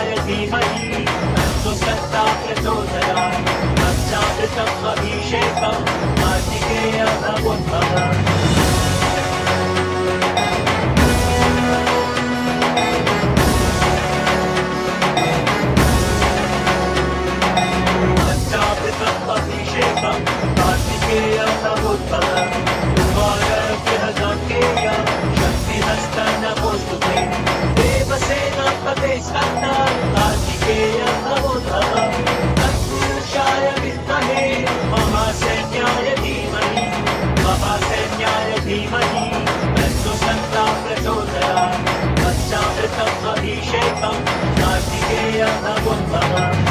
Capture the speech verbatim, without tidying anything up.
धीमहि तन्नो सत्ता प्रचोदयात्। तच्चामृतम् अभिषेकम् कार्तिकेयनमोद्भवः। तच्चामृतम् अभिषेकम् कार्तिकेयनमोद्भवः। उपागभ्यः साङ्केय शक्तिहस्तनमोऽस्तुते। देवसेनापते स्कन्द कार्तिकेयः नमोऽस्तुते। तत्पुरुषाय विद्महे महासैन्याय धीमहि महासैन्याय धीमहि तन्नो सत्ता प्रचोदयात्। तच्चामृतम् अभिषेकम् कार्तिकेयः नमोऽस्तुते।